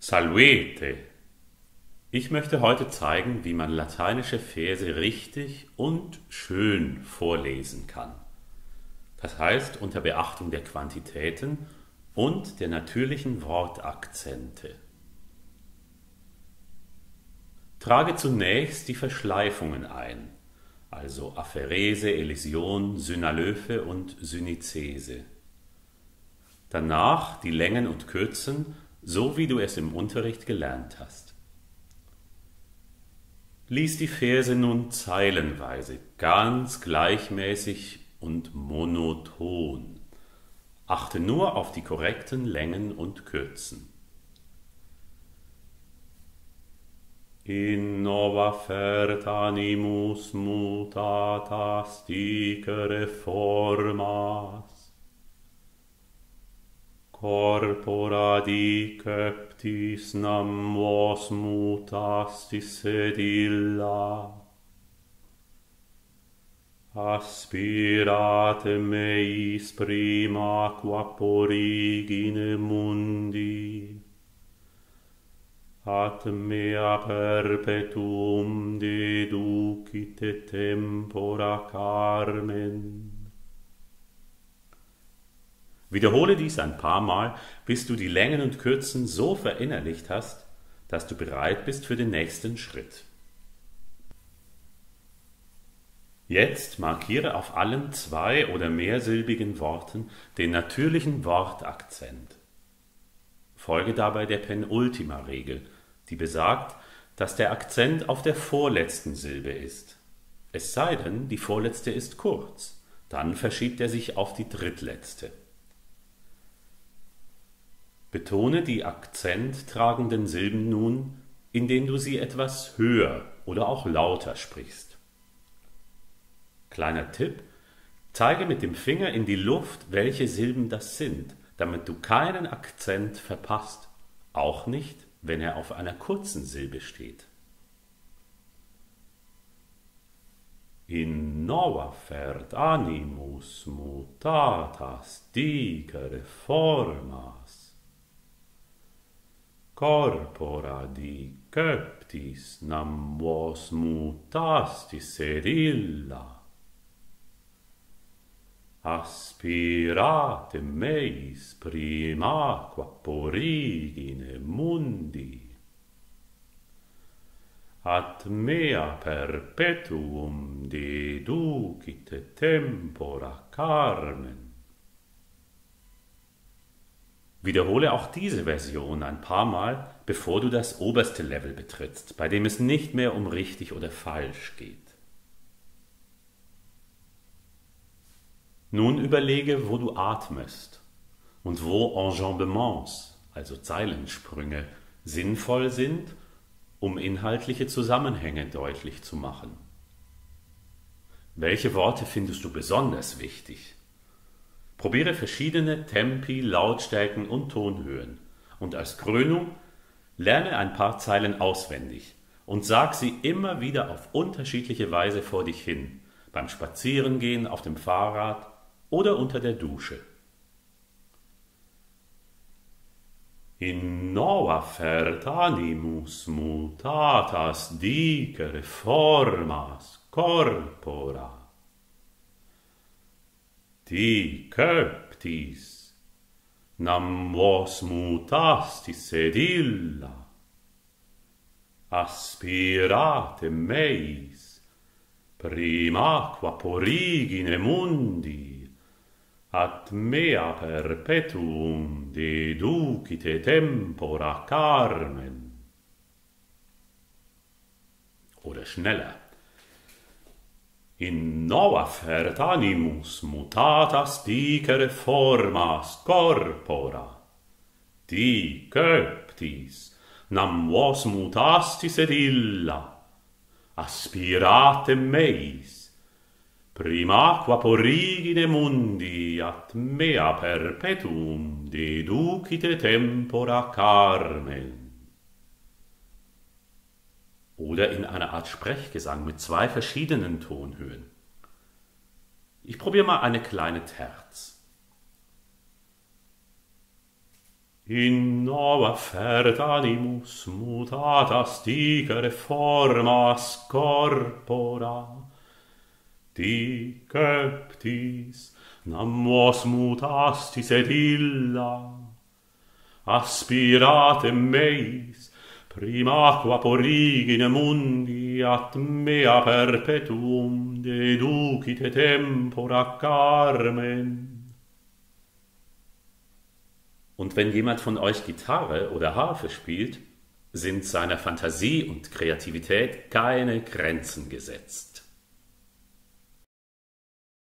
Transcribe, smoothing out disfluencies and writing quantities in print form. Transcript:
Salvete! Ich möchte heute zeigen, wie man lateinische Verse richtig und schön vorlesen kann. Das heißt unter Beachtung der Quantitäten und der natürlichen Wortakzente. Trage zunächst die Verschleifungen ein, also Aphorese, Elision, Synalöphe und Synizese. Danach die Längen und Kürzen, so wie du es im Unterricht gelernt hast. Lies die Verse nun zeilenweise, ganz gleichmäßig und monoton. Achte nur auf die korrekten Längen und Kürzen. Innova fert animus mutatas dicere formas. Corpora diceptis nam vos mutastis sed illa. Aspirate meis prima qua origine mundi. At mea perpetuum deducite tempora carmen. Wiederhole dies ein paar Mal, bis du die Längen und Kürzen so verinnerlicht hast, dass du bereit bist für den nächsten Schritt. Jetzt markiere auf allen zwei- oder mehrsilbigen Worten den natürlichen Wortakzent. Folge dabei der Penultima-Regel, die besagt, dass der Akzent auf der vorletzten Silbe ist. Es sei denn, die vorletzte ist kurz, dann verschiebt er sich auf die drittletzte. Betone die akzenttragenden Silben nun, indem du sie etwas höher oder auch lauter sprichst. Kleiner Tipp: Zeige mit dem Finger in die Luft, welche Silben das sind, damit du keinen Akzent verpasst, auch nicht, wenn er auf einer kurzen Silbe steht. Innova fert animus mutatas dicere formas. Corpora diceptis nam vos mutastis sed illa. Aspirate meis prima qua origine mundi. At mea perpetuum deducite tempora carmen. Wiederhole auch diese Version ein paar Mal, bevor du das oberste Level betrittst, bei dem es nicht mehr um richtig oder falsch geht. Nun überlege, wo du atmest und wo Enjambements, also Zeilensprünge, sinnvoll sind, um inhaltliche Zusammenhänge deutlich zu machen. Welche Worte findest du besonders wichtig? Probiere verschiedene Tempi, Lautstärken und Tonhöhen und als Krönung lerne ein paar Zeilen auswendig und sag sie immer wieder auf unterschiedliche Weise vor dich hin, beim Spazierengehen, auf dem Fahrrad oder unter der Dusche. Innova fert animus mutatas dicere formas corpora. Diceptis nam vos mutastis sed illa. Aspirate meis prima qua origine mundi. At mea perpetuum deducite tempora carmen. Oder schneller. Innova fert animus mutatas dicere formas corpora. Diceptis nam vos mutastis et illa. Aspirate meis prima qua origine mundi. At mea perpetuum deducite tempora carmen. Oder in einer Art Sprechgesang mit zwei verschiedenen Tonhöhen. Ich probiere mal eine kleine Terz. In nova fert animus mutatas digere formas corpora, diceptis namos mutastis et illa, aspiratem meis prima qua porigine mundi at mea perpetuum deducite tempora Carmen. Und wenn jemand von euch Gitarre oder Harfe spielt, sind seiner Fantasie und Kreativität keine Grenzen gesetzt.